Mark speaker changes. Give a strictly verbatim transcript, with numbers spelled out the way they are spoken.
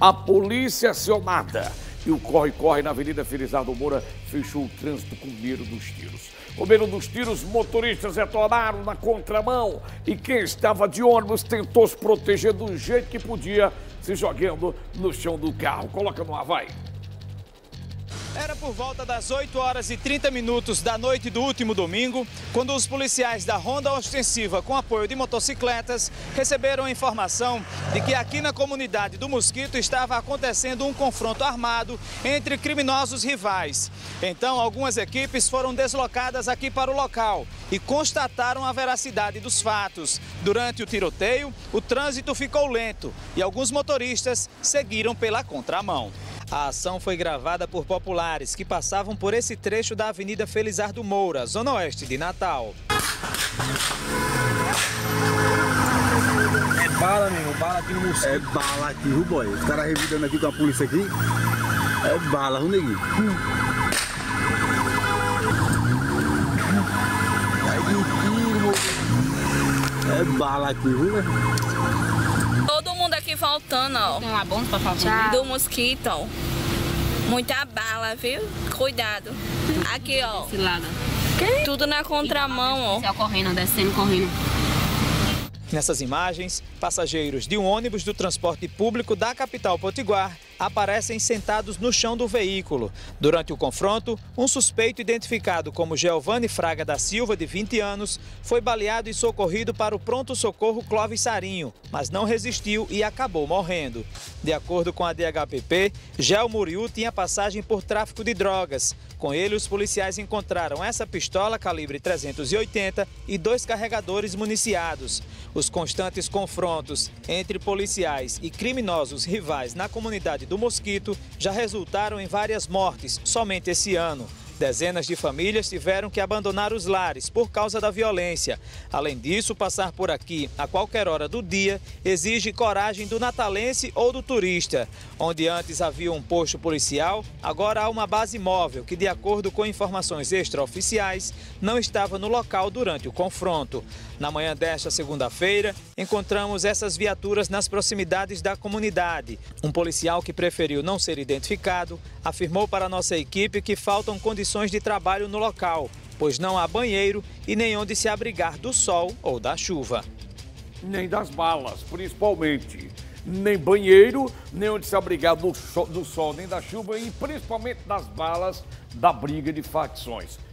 Speaker 1: A polícia acionada e o corre-corre na Avenida Felizardo Moura fechou o trânsito com medo dos tiros. Com medo dos tiros, motoristas retornaram na contramão e quem estava de ônibus tentou se proteger do jeito que podia, se jogando no chão do carro. Coloca no ar, vai.
Speaker 2: Era por volta das oito horas e trinta minutos da noite do último domingo, quando os policiais da Ronda Ostensiva, com apoio de motocicletas, receberam a informação de que aqui na comunidade do Mosquito estava acontecendo um confronto armado entre criminosos rivais. Então, algumas equipes foram deslocadas aqui para o local e constataram a veracidade dos fatos. Durante o tiroteio, o trânsito ficou lento e alguns motoristas seguiram pela contramão. A ação foi gravada por populares que passavam por esse trecho da Avenida Felizardo Moura, zona oeste de Natal.
Speaker 3: É bala mesmo, bala aqui no Mosquito. É bala aqui, viu, boy? Os caras revidando aqui com a polícia aqui. É bala, viu, neguinho? É bala aqui, viu, né?
Speaker 4: Todo mundo aqui voltando, ó.
Speaker 5: Tem uma bomba pra falar.
Speaker 4: Do Mosquito, ó. Muita bala, viu? Cuidado. Aqui, ó.
Speaker 5: Esse lado.
Speaker 4: Tudo na contramão, ó.
Speaker 5: Correndo, descendo, correndo.
Speaker 2: Nessas imagens, passageiros de um ônibus do transporte público da capital potiguar aparecem sentados no chão do veículo. Durante o confronto, um suspeito identificado como Geovane Fraga da Silva, de vinte anos, foi baleado e socorrido para o pronto-socorro Clóvis Sarinho, mas não resistiu e acabou morrendo. De acordo com a D H P P, Gel Muriú tinha passagem por tráfico de drogas. Com ele, os policiais encontraram essa pistola calibre trezentos e oitenta e dois carregadores municiados. Os constantes confrontos entre policiais e criminosos rivais na comunidade do Mosquito já resultaram em várias mortes somente esse ano. Dezenas de famílias tiveram que abandonar os lares por causa da violência. Além disso, passar por aqui a qualquer hora do dia exige coragem do natalense ou do turista. Onde antes havia um posto policial, agora há uma base móvel que, de acordo com informações extraoficiais, não estava no local durante o confronto. Na manhã desta segunda-feira, encontramos essas viaturas nas proximidades da comunidade. Um policial que preferiu não ser identificado afirmou para a nossa equipe que faltam condições de trabalho no local, pois não há banheiro e nem onde se abrigar do sol ou da chuva.
Speaker 1: Nem das balas, principalmente. Nem banheiro, nem onde se abrigar do sol, do sol nem da chuva e principalmente das balas da briga de facções.